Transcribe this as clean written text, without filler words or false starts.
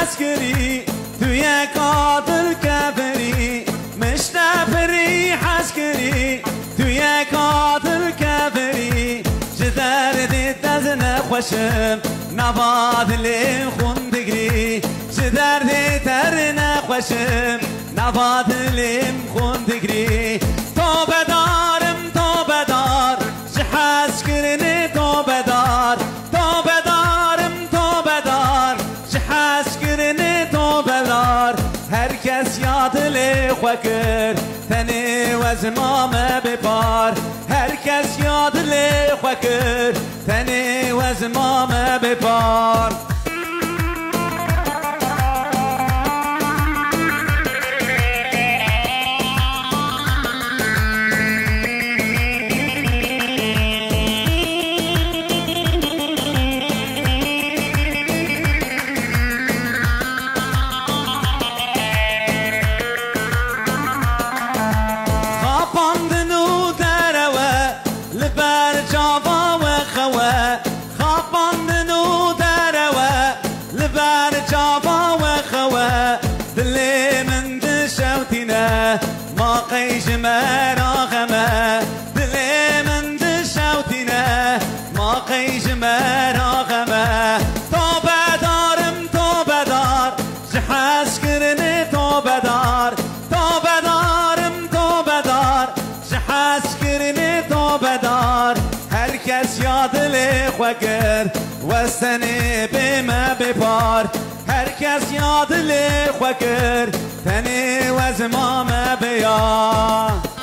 عسكري توی قاتل کفری مشتفری عسکری توی قاتل کفری جدر دید از نخوشم نباد لیم خون دگری جدر دید تر نخوشم نباد لیم خون دگری تو بدارم تو بدار جحس کرنی تو بدار تو بدارم تو بدار جحس کرنی تو بدار هر کس یاد لی خوکر تنی و زمام بپار هر کس یاد لی خوکر تنی و زمام بپار ما قيش ما راغمه دلي من دشوتنا ما قيش ما راغمه تو بدارم تو بدار جحس كرني تو بدار تو بدارم تو بدار جحس كرني تو بدار هر کس یاد لی خوکر وستنی بما بپار هر کس یاد لی خوکر تنی و زمام بیار